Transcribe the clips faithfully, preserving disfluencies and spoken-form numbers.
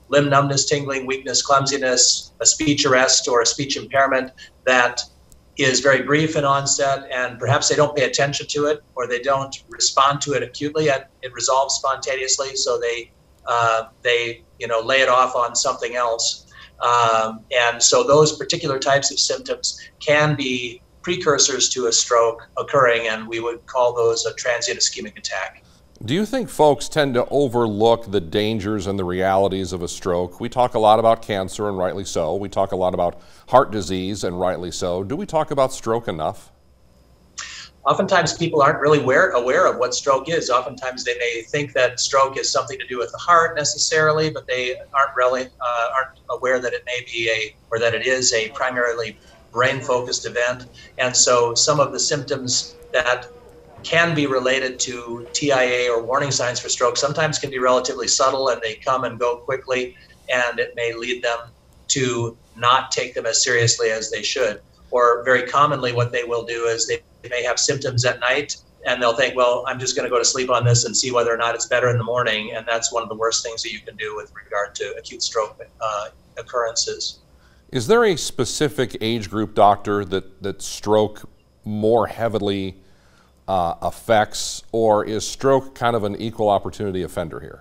limb numbness, tingling, weakness, clumsiness, a speech arrest or a speech impairment that is very brief in onset, and perhaps they don't pay attention to it, or they don't respond to it acutely, and it resolves spontaneously, so they uh, they you know lay it off on something else. Um, and so those particular types of symptoms can be precursors to a stroke occurring, and we would call those a transient ischemic attack. Do you think folks tend to overlook the dangers and the realities of a stroke? We talk a lot about cancer, and rightly so. We talk a lot about heart disease, and rightly so. Do we talk about stroke enough? Oftentimes people aren't really aware, aware of what stroke is. Oftentimes they may think that stroke is something to do with the heart necessarily, but they aren't really uh, aren't aware that it may be a, or that it is a primarily brain-focused event. And so some of the symptoms that can be related to T I A or warning signs for stroke sometimes can be relatively subtle, and they come and go quickly, and it may lead them to not take them as seriously as they should. Or very commonly what they will do is they may have symptoms at night, and they'll think, well, I'm just going to go to sleep on this and see whether or not it's better in the morning, and that's one of the worst things that you can do with regard to acute stroke uh, occurrences. Is there a specific age group, doctor, that, that stroke more heavily Uh, affects, or is stroke kind of an equal opportunity offender here?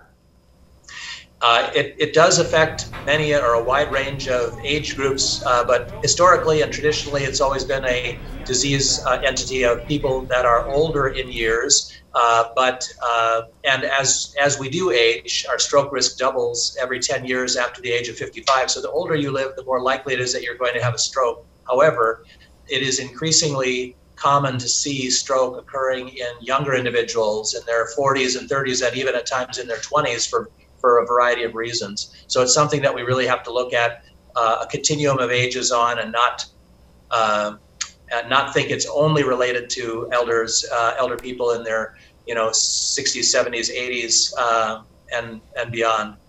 Uh, it, it does affect many or a wide range of age groups, uh, but historically and traditionally it's always been a disease uh, entity of people that are older in years. Uh, but uh, and as as we do age, our stroke risk doubles every ten years after the age of fifty-five. So the older you live, the more likely it is that you're going to have a stroke. However, it is increasingly common to see stroke occurring in younger individuals in their forties and thirties, and even at times in their twenties for, for a variety of reasons. So it's something that we really have to look at uh, a continuum of ages on, and not uh, and not think it's only related to elders, uh, elder people in their you know sixties, seventies, eighties, uh, and and beyond.